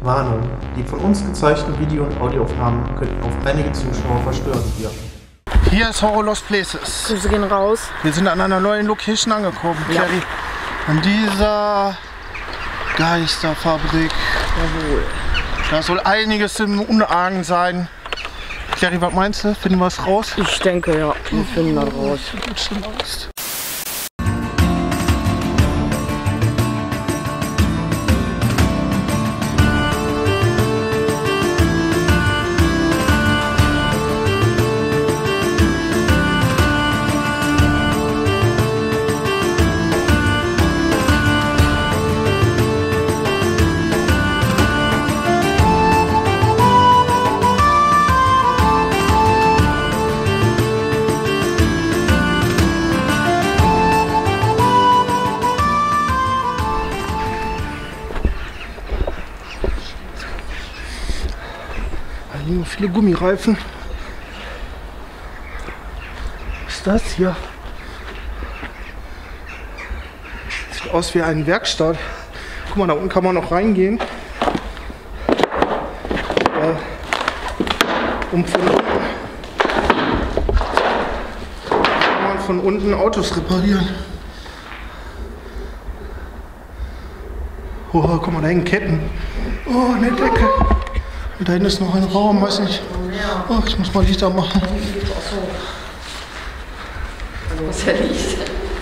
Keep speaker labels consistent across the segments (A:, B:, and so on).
A: Warnung: Die von uns gezeigten Video- und Audioaufnahmen könnten auf einige Zuschauer verstörend wirken.
B: Hier ist Horror Lost Places.
C: Grüße gehen raus.
B: Wir sind an einer neuen Location angekommen,
C: Ja.
B: Clary. An dieser Geisterfabrik.
C: Jawohl.
B: Da soll einiges im Unargen sein. Clary, was meinst du? Finden wir es raus?
C: Ich denke, ja, wir finden das raus.
B: Ich hab schon Angst. Hier liegen viele Gummireifen. Was ist das hier? Sieht aus wie eine Werkstatt. Guck mal, da unten kann man noch reingehen. Um von unten Autos reparieren. Oh, guck mal, da hängen Ketten. Oh, eine Decke. Da hinten ist noch ein Raum, weiß nicht. Oh, ich muss mal Lichter machen.
C: Was ist ja nicht?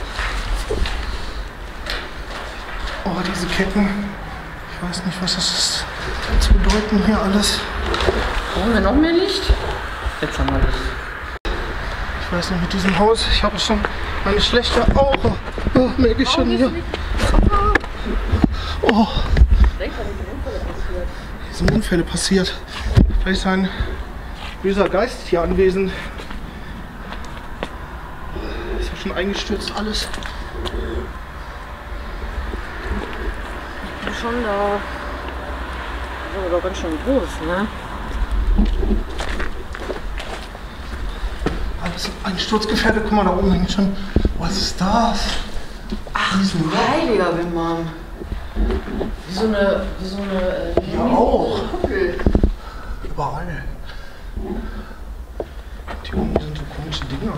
B: Oh, diese Ketten. Ich weiß nicht, was das ist. Was bedeuten hier alles?
C: Brauchen wir noch mehr Licht? Jetzt haben wir Licht.
B: Ich weiß nicht, mit diesem Haus. Ich habe schon eine schlechte Aura. Oh, merke ich schon hier. Oh. Hier sind Unfälle passiert. Vielleicht ist ein böser Geist hier anwesend. Ist ja schon eingestürzt alles.
C: Ich bin schon da. Das ist aber ganz schön groß, ne?
B: Alles einsturzgefährdet. Guck mal, da oben hängt schon. Was ist das?
C: Ach, heiliger Wimmern. Wie so eine
B: Hier auch.
C: Kuppel.
B: Überall. Die unten sind so komische Dinger.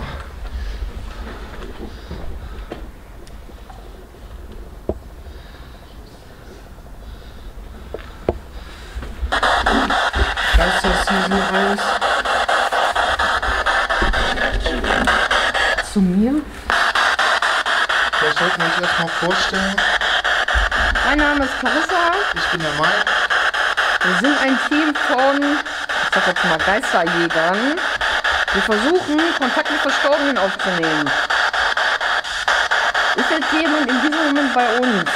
B: Geisterseason 1.
C: Zu mir?
B: Vielleicht sollten wir uns erstmal vorstellen.
C: Mein Name ist Clarissa.
B: Ich bin der Mike.
C: Wir sind ein Team von, ich sag jetzt mal, Geisterjägern. Wir versuchen, Kontakt mit Verstorbenen aufzunehmen. Ist jetzt jemand in diesem Moment bei uns?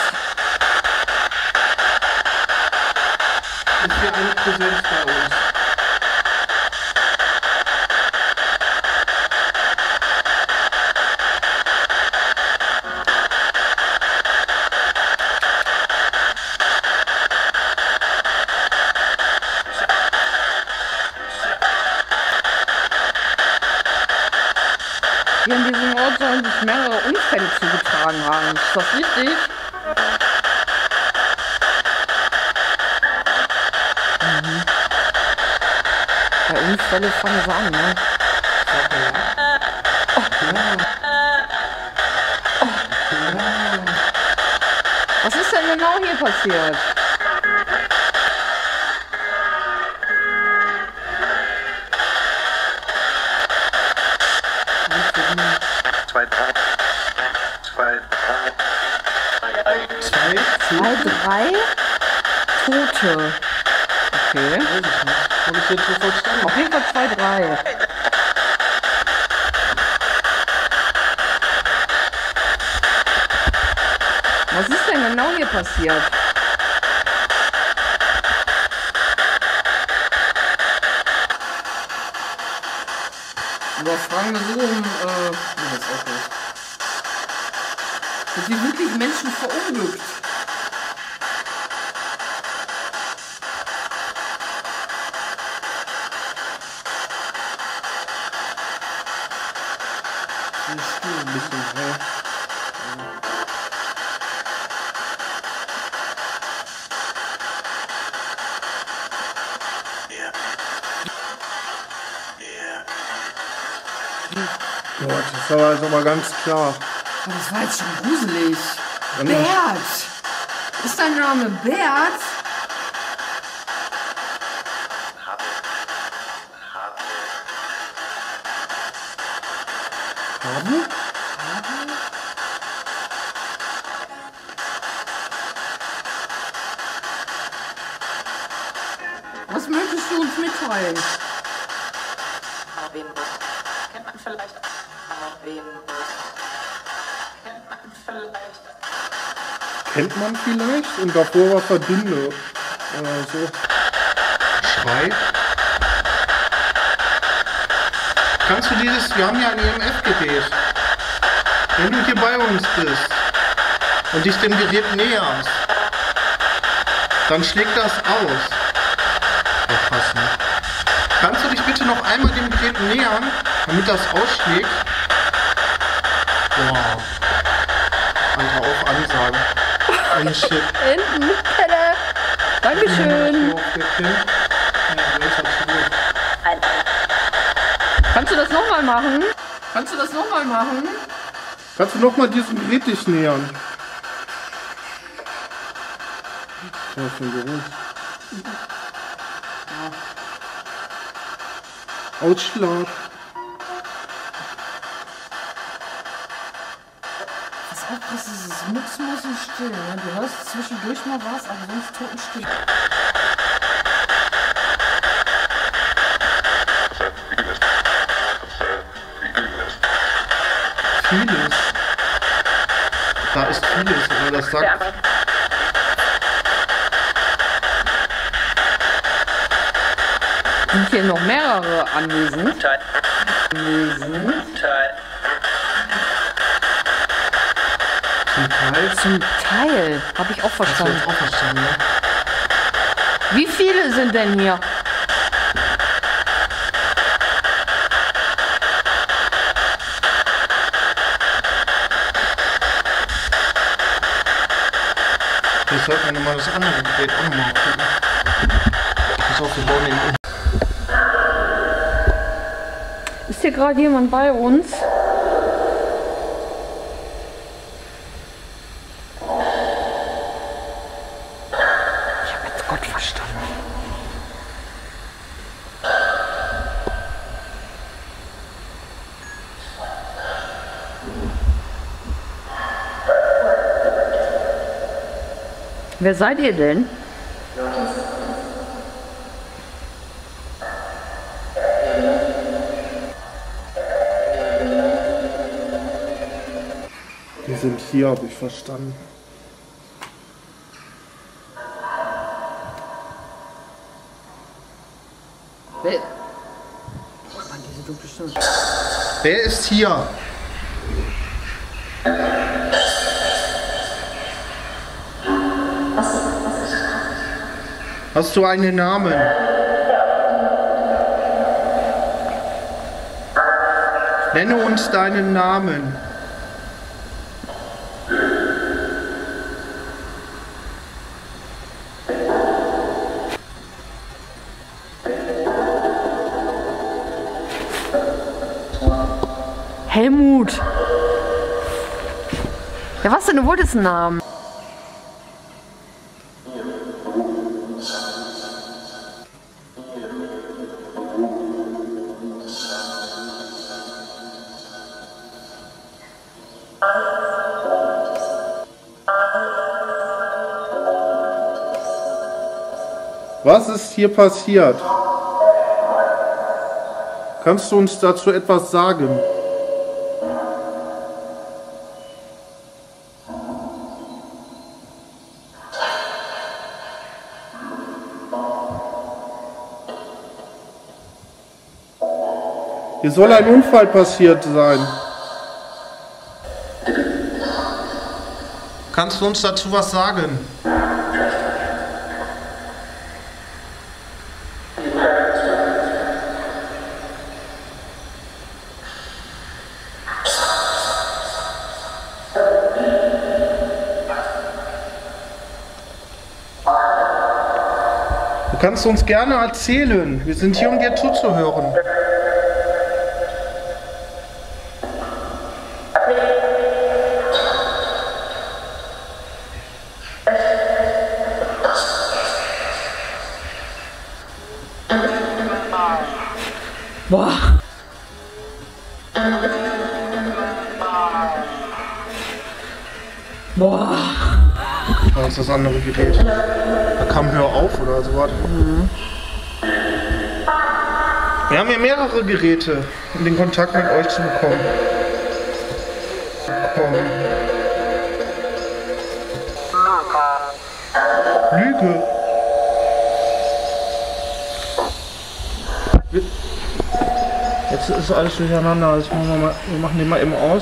B: Ist hier eine Präsenz bei uns?
C: Hier an diesem Ort sollen sich mehrere Unfälle zugetragen haben. Ist das richtig? Mhm. Bei Unfälle fangen sie an, ne? Was ist denn genau hier passiert? Zwei, drei Tote. Okay.
B: Weiß ich nicht. Habe ich jetzt so verstanden?
C: Auf jeden Fall 2, 3. Was ist denn genau hier passiert? Aber fragen wir so um, das ist auch nicht. Sind hier wirklich Menschen verunglückt?
B: Ein bisschen, ja. Gott, das war also mal ganz klar.
C: Oh, das war jetzt schon gruselig.
B: Und
C: Bert! Ist dein Name Bert?
B: Haben?
C: Was möchtest du uns mitteilen?
D: Marvinbus. Kennt man vielleicht? Marvinbus.
B: Kennt man vielleicht? Und davor war Verbinde. Oder so. Schrei. Kannst du dieses, wir haben ja ein EMF-Gerät. Wenn du hier bei uns bist und dich dem Gerät näherst, dann schlägt das aus. Aufpassen. Kannst du dich bitte noch einmal dem Gerät nähern, damit das ausschlägt? Boah. Alter, auf Ansage. Oh shit.
C: Hinten, Pelle. Dankeschön. Kannst du das nochmal machen? Kannst du das nochmal machen?
B: Kannst du nochmal diesem Gerät dich nähern? Ja, schon Geruch. Ausschlag.
C: Das Aufpass ist mucksmäuschen still. Ne? Du hörst zwischendurch mal was, aber sonst totenstill.
B: Vieles. Da ist vieles, wenn man das sagt.
C: Sind hier noch mehrere anwesend? Zum Teil. Habe ich auch verstanden.
B: Auch verstanden, ne?
C: Wie viele sind denn hier?
B: Jetzt sollten wir nochmal das andere Gerät auch nochmal gucken. Pass auf, wir bauen den um.
C: Ist hier gerade jemand bei uns? Ich habe jetzt Gott verstanden. Wer seid ihr denn?
B: Die sind hier, habe ich verstanden.
C: Wer? Oh Mann, diese dunkle Stimme.
B: Wer ist hier? Hast du einen Namen? Nenne uns deinen Namen.
C: Helmut! Ja, was denn? Du wolltest einen Namen.
B: Was ist hier passiert? Kannst du uns dazu etwas sagen? Hier soll ein Unfall passiert sein. Kannst du uns dazu was sagen? Du kannst uns gerne erzählen. Wir sind hier, um dir zuzuhören.
C: Boah.
B: Da ist das andere Gerät. Da kam Hör auf oder sowas. Wir haben hier mehrere Geräte, um den Kontakt mit euch zu bekommen. Lüge. Jetzt ist alles durcheinander. Das wir machen den mal eben aus.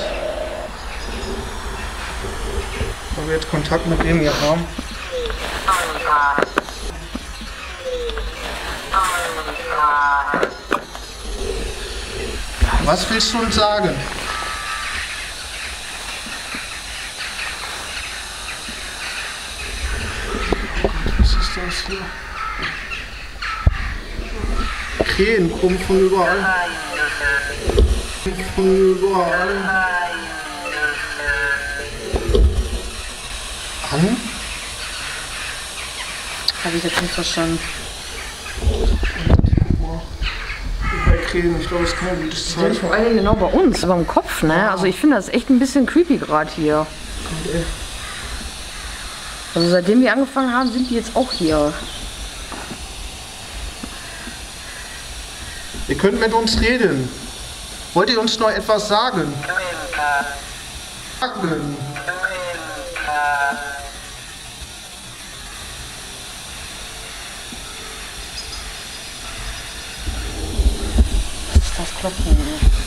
B: Weil wir jetzt Kontakt mit dem hier haben. Was willst du uns sagen? Was ist das hier? Krähen kommen von überall. Von überall. An?
C: Habe ich jetzt nicht verstanden.
B: Ich glaube, es ist kein gutes
C: Ja,
B: Zeichen.
C: vor allen Dingen genau bei uns, über dem Kopf, ne? Also ich finde das echt ein bisschen creepy gerade hier. Also seitdem wir angefangen haben, sind die jetzt auch hier.
B: Ihr könnt mit uns reden. Wollt ihr uns noch etwas sagen? Sagen.
C: Das Klopfen.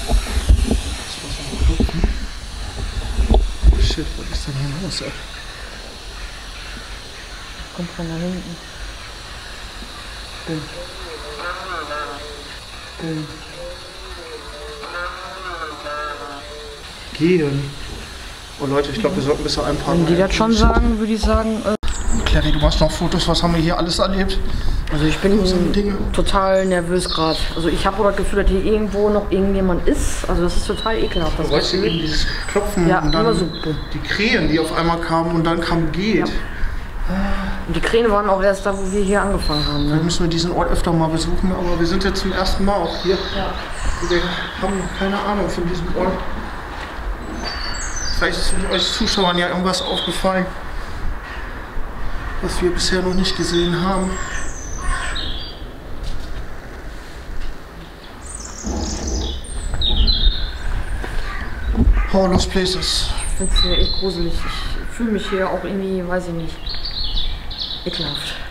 B: Shit, was ist denn hier los, ey?
C: Kommt von da hinten.
B: Gehen. Oh Leute, ich glaube, wir sollten besser einparken.
C: Wenn die das schon sagen, würde ich sagen.
B: Clary, du machst noch Fotos. Was haben wir hier alles erlebt?
C: Also ich bin
B: Dinge.
C: total nervös gerade. Also ich habe das Gefühl, dass hier irgendwo noch irgendjemand ist. Also das ist total ekelhaft. Das
B: Weißt du, eben
C: Gefühl.
B: dieses Klopfen
C: Ja,
B: und dann
C: immer so.
B: die Krähen, die auf einmal kamen und dann kam Geht.
C: Ja. Und die Krähen waren auch erst da, wo wir hier angefangen haben.
B: Wir
C: Ne?
B: müssen diesen Ort öfter mal besuchen, aber wir sind jetzt zum ersten Mal auch hier.
C: Ja.
B: Wir haben keine Ahnung von diesem Ort. Vielleicht ist euch Zuschauern ja irgendwas aufgefallen, was wir bisher noch nicht gesehen haben. Oh, Lost Places.
C: Ich finde es hier echt gruselig. Ich fühle mich hier auch irgendwie, weiß ich nicht, ekelhaft.